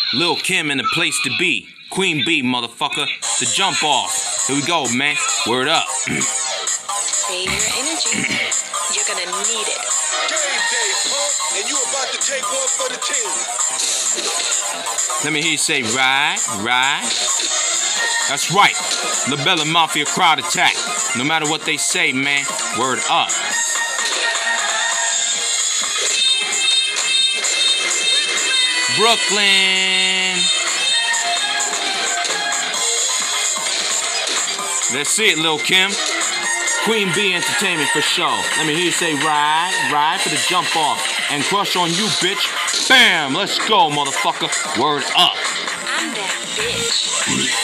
Lil' Kim in the place to be. Queen B, motherfucker. The jump off. Here we go, man. Word up. Save your energy. You're gonna need it. Game day, punk, and you about to take one for the team. Let me hear you say, ride, ride. That's right. LaBella Mafia crowd attack. No matter what they say, man. Word up. Brooklyn. Let's see it, Lil' Kim. Queen B Entertainment for sure. Let me hear you say ride, ride for the jump off. And crush on you, bitch. Bam! Let's go, motherfucker. Word up. I'm that bitch.